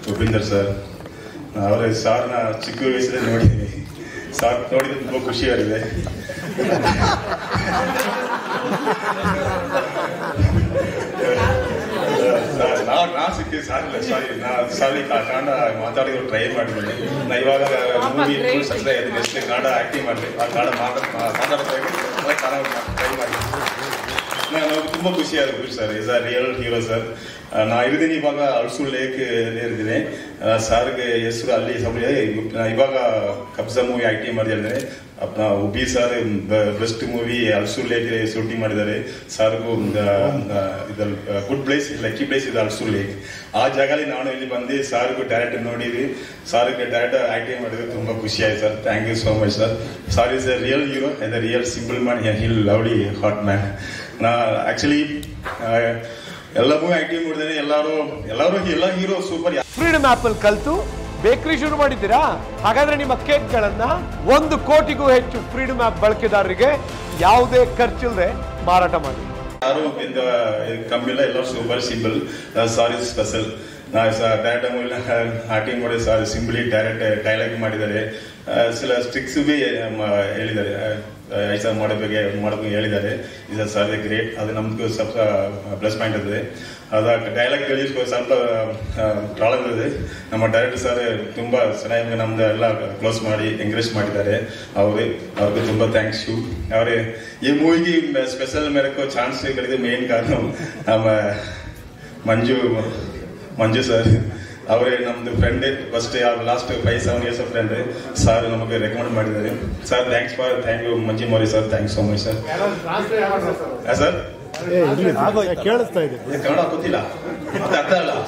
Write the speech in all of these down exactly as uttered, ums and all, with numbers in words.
ಉಪೇಂದರ್ sir. ಅವರ ಸಾರ್ನ ಚಿಕ್ಕ ವಯಸ್ಸಲ್ಲಿ ನೋಡಿದ್ದೀನಿ. ಸಾರ್ ನೋಡಿದ್ರೆ ತುಂಬ ಖುಷಿಯಾಗಿದೆ. ನಾ ನಾ ಸಿಕ್ಕಿ ಸಾರಿಲ್ಲ ಸಾರಿ ನಾ ಸಾರಿ ಕನ್ನಡ ಮಾತಾಡಿದ್ರು ಟ್ರೈ ಮಾಡಿದ್ದೀನಿ. ನಾ ಇವಾಗ ಮೂವಿ ಸಕ್ಸಸ್ ಆಗಿದೆ. ನೆಕ್ಸ್ಟ್ ಕನ್ನಡ ಆ್ಯಕ್ಟಿಂಗ್ ಮಾಡಲಿ, ಆ ಕನ್ನಡ ಮಾತಾಡ್ ಮಾತಾಡ್ತಾಗಿ ಕನ್ನಡ ಟ್ರೈ ಮಾಡಿ. ನಾನು ತುಂಬ ಖುಷಿ ಆಗುತ್ತೆ sir. Is a real hero sir. ನಾ ಇರಿದ್ದೀನಿ ಇವಾಗ ಅಲ್ಸೂರ್ ಲೇಕ್ ಇರ್ತೀನಿ. ಸಾರ್ಗೆ ಹೆಸರು ಅಲ್ಲಿ ಸಬ್ ಇವಾಗ ಕಬ್ಜಾ ಮೂವಿ ಆ್ಯಕ್ಟಿಂಗ್ ಮಾಡಿದ್ದಾರೆ. अपना उबी sir best movie Ulsoor lake shooting ಮಾಡಿದ್ದಾರೆ. ಸಾರ್ಗೂ ಗುಡ್ ಪ್ಲೇಸ್ ಲಕ್ಕಿ ಪ್ಲೇಸ್ ಇದೆ ಅಲ್ಸೂರ್ ಲೇಕ್. ಆ ಜಾಗದಲ್ಲಿ ನಾನು ಇಲ್ಲಿ ಬಂದು ಸಾರ್ಗೂ ಡೈರೆಕ್ಟ್ ನೋಡಿದ್ವಿ. ಸಾರ್ಗೆ ಡೈರೆಕ್ಟ್ ಆಕ್ಟಿಂಗ್ ಮಾಡಿದ್ರೆ ತುಂಬಾ ಖುಷಿ ಆಯ್ತು sir. Thank you so much sir. Sir is a real hero and a real simple man. He'll lovely hot man. ನಾ ಆಕ್ಚುಲಿ ಎಲ್ಲ ಮೂವಿ ಆಕ್ಟಿಂಗ್ ಮಾಡಿದ್ದೇನೆ. ಎಲ್ಲರೂ ಎಲ್ಲರೂ ಎಲ್ಲ ಹೀರೋ ಸೂಪರ್. ಫ್ರೀಡಮ್ ಆಪ್ ಅಲ್ಲಿ ಕಲ್ತು ಬೇಕರಿ ಶುರು ಮಾಡಿದ್ದೀರಾ? ಹಾಗಾದ್ರೆ ನಿಮ್ಮ ಕೇಕ್ ಗಳನ್ನ ಒಂದು ಕೋಟಿಗೂ ಹೆಚ್ಚು ಫ್ರೀಡಮ್ ಆಪ್ ಬಳಕೆದಾರರಿಗೆ ಯಾವುದೇ ಖರ್ಚಿಲ್ಲದೆ ಮಾರಾಟ ಮಾಡಿ. ಯಾರು ಕಮ್ಮಿ ಇಲ್ಲ, ಎಲ್ಲರೂ ಸೂಪರ್ ಸಿಂಪಲ್. ಸಾರಿ ಸ್ಪೆಷಲ್. ನಾ ಡೈರೆಕ್ಟ್ ಮೂವಿ ಆಕ್ಟಿಂಗ್ ಮಾಡಿ ಸಾರ್ ಸಿಂಪಲಿ ಡೈರೆಕ್ಟ್ ಡೈಲಾಗ್ ಮಾಡಿದ್ದಾರೆ. ಸಿಲ ಸ್ಟ್ರಿಕ್ಸ್ ಬಿ ಹೇಳಿದ್ದಾರೆ. ಐಸ ಮಾಡಬೇಕು ಮಾಡಬೇಕು ಹೇಳಿದ್ದಾರೆ. ಇದು ಸಾರ್ ಗ್ರೇಟ್. ಅದು ನಮ್ಗೂ ಸ್ವಲ್ಪ ಪ್ಲಸ್ ಪಾಯಿಂಟ್ ಇದೆ. ಅದ ಡೈಲಾಗ್ ಹೇಳಿ ಸ್ವಲ್ಪ ಪ್ರಾಬ್ಲಮ್ ಇದೆ. ನಮ್ಮ ಡೈರೆಕ್ಟರ್ ಸರ್ ತುಂಬಾ ಚೆನ್ನಾಗಿ ನಮ್ದು ಎಲ್ಲ ಕ್ಲೋಸ್ ಮಾಡಿ ಎಂಕರೇಜ್ ಮಾಡಿದ್ದಾರೆ. ಅವ್ರಿಗೆ ಅವ್ರಿಗೆ ತುಂಬಾ ಥ್ಯಾಂಕ್ಸ್ ಯು. ಅವ್ರೆ ಈ ಮೂವಿಗೆ ಸ್ಪೆಷಲ್ ಮೇರಕ್ಕೂ ಚಾನ್ಸ್ ಕಲಿದ ಮೇನ್ ಕಾರಣ ನಮ್ಮ ಮಂಜು ಮಂಜು ಸರ್. ಅವರೇ ನಮ್ದು friend. First last five seven years friend. Sir ನಮಗೆ ರೆಕಮೆಂಡ್ ಮಾಡಿದ್ದಾರೆ. Sir thanks for thank you Manju ಮೋರಿ sir. Thanks so much sir. Sir ಕೇಳಿಸ್ತಾ ಇದೆ. ಕನ್ನಡ ಗೊತ್ತಿಲ್ಲ ಮತ್ತೆ ಅರ್ಥ ಅಲ್ಲ.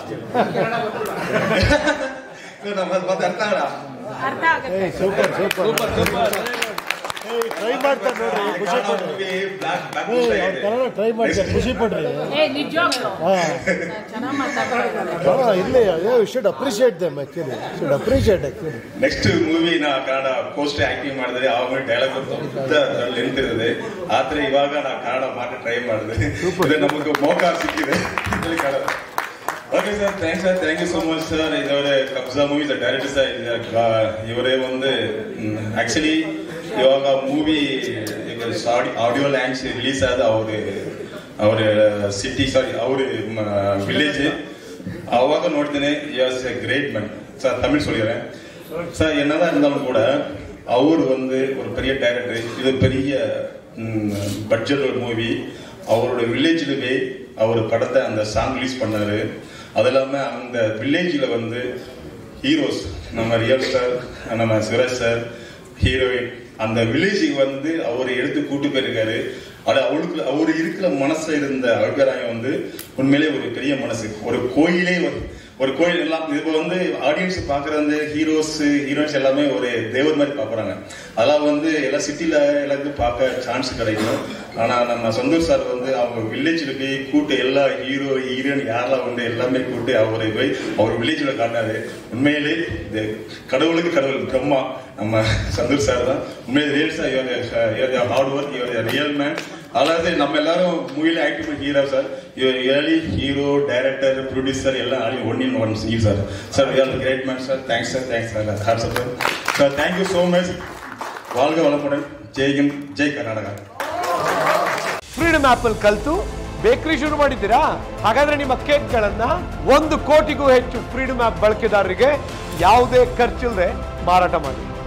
ಮತ್ತೆ ಅರ್ಥ ಅಲ್ಲ. Super super super. ಟ್ರೈ ಮಾಡ್ತಾರೆ ನೋಡ್ರಿ, ಖುಷಿ ಪಡ್ರಿ. ಕನ್ನಡ ಟ್ರೈ ಮಾಡ್ತಾರೆ, ಖುಷಿ ಪಡ್ರಿ. ಇಲ್ಲಿ you should appreciate them. Actually should appreciate actually. Next movie ನಾ ಕನ್ನಡ ಪೋಸ್ಟ್ ಆಕ್ಟಿಂಗ್ ಮಾಡಿದ್ರೆ ಆ ಮೂವಿ ಡೈಲಾಗ್ ನಿಂತಿರ್ತದೆ. ಆದ್ರೆ ಇವಾಗ ನಾ ಕನ್ನಡ ಮಾತ್ರ ಟ್ರೈ ಮಾಡಿದೆ. ನಮಗೆ ಮೌಕ ಸಿಕ್ಕಿದೆ Kannada. Okay sir, thanks sir. Thank you so much sir. ಇದವರೇ ಕಬ್ಜಾ ಮೂವಿ ಡೈರೆಕ್ಟರ್ ಸರ್. ಇವರೇ ಒಂದು ಆಕ್ಚುಲಿ ಇವಾಗ ಮೂವಿ ಆಡಿಯೋ ಲ್ಯಾಂಗ್ಸ್ ರಿಲೀಸ್ ಆದ ಅವ್ರ ಅವ್ರ ಸಿಟಿ ಸಾರಿ ಅವ್ರ ವಿಲೇಜ್ ಅವಾಗ ನೋಡ್ತೇನೆ. Yes a great man sir. Tamil சொல்லிடுறேன் சார். என்னதான் இருந்தாலும் கூட அவர் வந்து ஒரு பெரிய டைரக்டர். இது பெரிய பட்ஜெட் ஒரு மூவி. அவரோட வில்லேஜில் போய் அவர் படத்தை அந்த சாங் ரிலீஸ் பண்ணாரு. அது இல்லாமல் அந்த வில்லேஜில் வந்து ஹீரோஸ் நம்ம ரியல் ஸ்டார், நம்ம சுரேஷ் சார், ஹீரோயின், அந்த வில்லேஜுக்கு வந்து அவர் எடுத்து கூட்டு போயிருக்காரு. அது அவளுக்கு அவர் இருக்கிற மனசுல இருந்த அபிப்பிராயம் வந்து உண்மையிலே ஒரு பெரிய மனசு. ஒரு கோயிலே ஒரு கோயில் எல்லாம் இப்போ வந்து ஆடியன்ஸ் பாக்குற அந்த ஹீரோஸ் ஹீரோயின்ஸ் எல்லாமே ஒரு தேவர் மாதிரி பாக்குறாங்க. அதெல்லாம் வந்து எல்லா சிட்டில எல்லாத்துக்கும் பார்க்க சான்ஸ் கிடைக்கும். ஆனா நம்ம சந்தோஷ் சார் வந்து அவங்க வில்லேஜ்ல போய் கூட்டு எல்லா ஹீரோ ஹீரோயின் யாரெல்லாம் வந்து எல்லாமே கூட்டு அவரை போய் அவர் வில்லேஜ்ல காட்டாரு. உண்மையிலே கடவுளுக்கு கடவுள் பிரம்மா நம்ம சந்தோஷ் சார் தான். உண்மையிலே ரியல் சார். இவர் ஹார்ட் ஒர்க், இவர் ரியல் மேன். அதாவது நம்ம எல்லாரும் மூவில ஆக்டிவ் பண்ணி ஹீரோ சார். இவர் ஏர்லி ஹீரோ, டைரக்டர், ப்ரொடியூசர் எல்லாம் ஆடி ஒன் இன் ஒன் சீ sir. Sir real great man sir. Thanks sir. Thanks sir. Hearts up sir. Thank you so much. வாழ்க வளமுடன். ಜೈ ಹಿಂದ್, ಜೈ ಕರ್ನಾಟಕ. ಫ್ರೀಡಮ್ ಆಪ್ ಅಲ್ಲಿ ಕಲ್ತು ಬೇಕರಿ ಶುರು ಮಾಡಿದ್ದೀರಾ? ಹಾಗಾದ್ರೆ ನಿಮ್ಮ ಕೇಕ್ ಗಳನ್ನ ಒಂದು ಕೋಟಿಗೂ ಹೆಚ್ಚು ಫ್ರೀಡಮ್ ಆಪ್ ಬಳಕೆದಾರರಿಗೆ ಯಾವುದೇ ಖರ್ಚಿಲ್ಲದೆ ಮಾರಾಟ ಮಾಡಿ.